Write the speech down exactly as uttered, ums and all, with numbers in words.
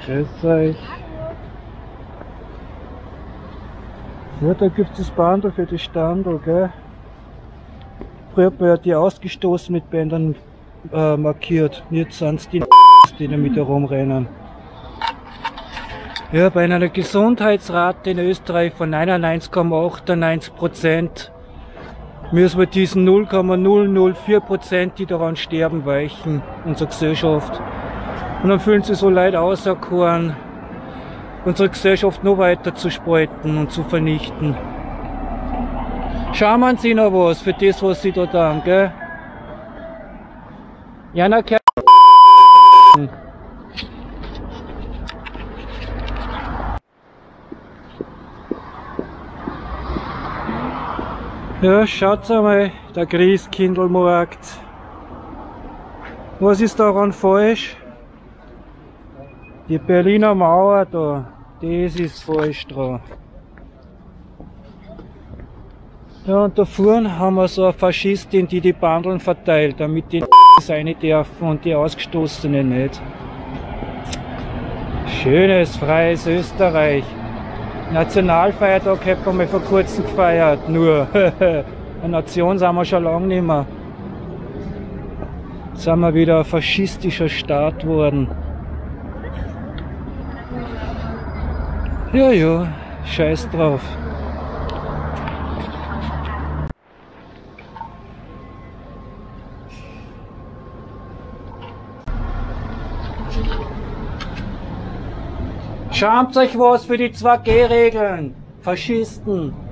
Grüß euch. Ja, da gibt es das Bandel für die Standel, gell? Früher hat man ja die ausgestoßen mit Bändern äh, markiert. Jetzt sind es die die damit herumrennen. Ja, bei einer Gesundheitsrate in Österreich von neunundneunzig Komma achtundneunzig Prozent müssen wir diesen null Komma null null vier Prozent, die daran sterben, weichen, unsere Gesellschaft. Und dann fühlen sie so Leute auserkoren, unsere Gesellschaft noch weiter zu spalten und zu vernichten. Schauen wir sie noch was für das, was sie da tun, gell? Jana, ja, schaut einmal, der Christkindlmarkt. Was ist daran falsch? Die Berliner Mauer da, das ist falsch dran. Ja, und da vorne haben wir so eine Faschistin, die die Bandeln verteilt, damit die rein dürfen und die Ausgestoßenen nicht. Schönes, freies Österreich. Nationalfeiertag hätten wir mal vor kurzem gefeiert, nur eine Nation sind wir schon lange nicht mehr. Jetzt sind wir wieder ein faschistischer Staat geworden. Ja, ja, scheiß drauf. Schamt euch was für die zwei G Regeln, Faschisten!